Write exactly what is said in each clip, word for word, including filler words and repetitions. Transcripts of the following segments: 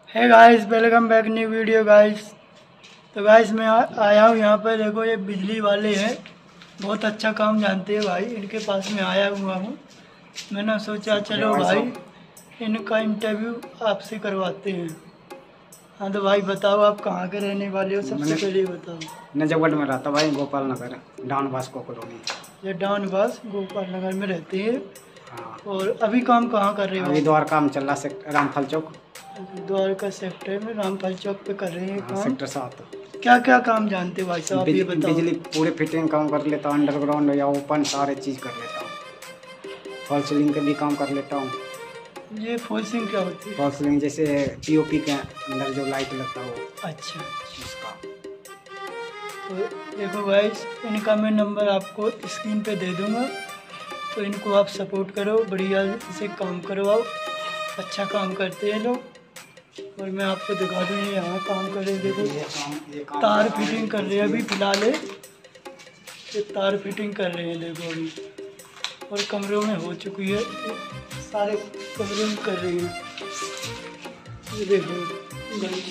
है guys, welcome back new video guys. तो guys मैं आ, आया हूँ यहाँ पर। देखो ये बिजली वाले हैं, बहुत अच्छा काम जानते हैं भाई। इनके पास में आया हुआ हूँ। मैंने सोचा चलो भाई इनका इंटरव्यू आपसे करवाते हैं। हाँ तो भाई बताओ, आप कहाँ के रहने वाले हो? सबसे पहले बताओ। नजफगढ़ में रहता भाई, गोपाल नगर, डाउन वास्को कॉलोनी। ये डाउन बास गोपाल नगर में रहते हैं। हाँ। और अभी काम कहाँ कर रहे हो? अभी द्वार काम चल रहा है रामफल चौक। द्वारका सेक्टर में रामफल चौक पे कर रहे हैं हाँ, काम। सेक्टर सात। क्या क्या काम जानते हो भाई साहब, आप ये बिज, बताओ। बिजली पूरे फिटिंग काम कर लेता हूँ, अंडरग्राउंड या ओपन सारे चीज़ कर लेता हूँ। फॉल सीलिंग का भी काम कर लेता हूँ। ये फॉल सीलिंग क्या होती है? फॉल सीलिंग जैसे पीओपी के अंदर जो लाइट लगता है वो। अच्छा, उसका। तो देखो गाइस, इनका मैं नंबर आपको स्क्रीन पे दे दूंगा, तो इनको आप सपोर्ट करो, बढ़िया से काम करवाओ। अच्छा काम करते हैं लोग। और मैं आपको दिखा दूँ, ये यहाँ काम कर रहे हैं। देखो ये काम, ये काम तार फिटिंग कर रहे हैं अभी फ़िलहाल है। ये तार फिटिंग कर रहे हैं देखो अभी, और कमरों में हो चुकी है, सारे कमरों में कर रही है। ये देखो गाइस,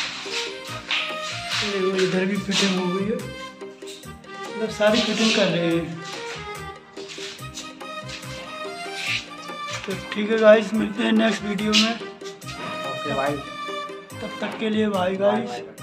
देखो इधर भी फिटिंग हो गई है, मतलब सारी फिटिंग कर रहे हैं। तो ठीक है गाइस, मिलते हैं नेक्स्ट वीडियो में। ओके भाई। तब तक के लिए बाय गाइस।